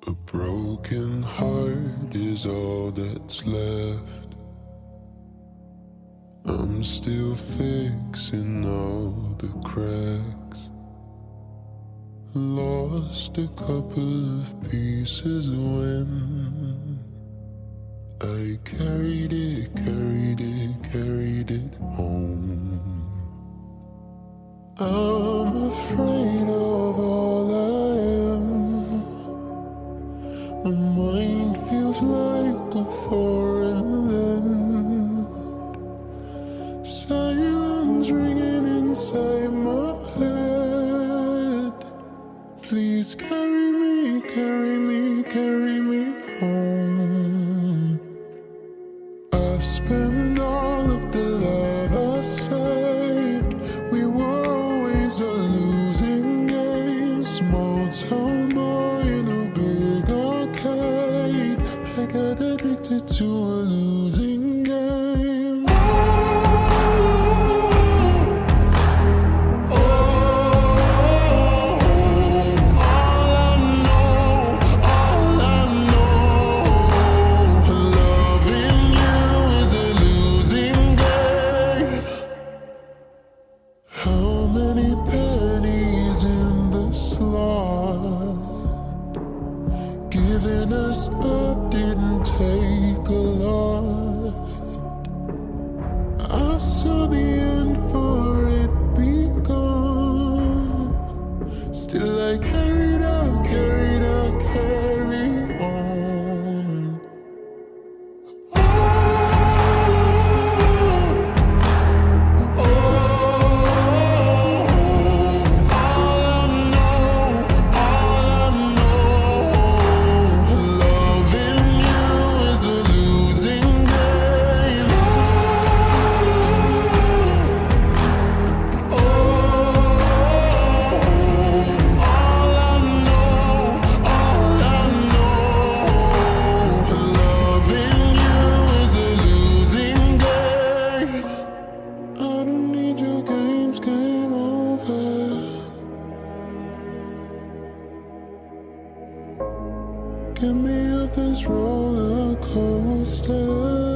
A broken heart is all that's left. I'm still fixing all the cracks. Lost a couple of pieces when I carried it home. I'm afraid of all I am. My mind feels like a foreign land. Silence ringing inside my head. Please carry me, carry me, carry me home. I've spent all of the love I saved. We were always a losing game. Small town boy in a big arcade. I got addicted to a losing game. How many pennies in the slot? Giving us up didn't take a lot. I saw the end for it begun. Still I carried on. Get me off this roller coaster.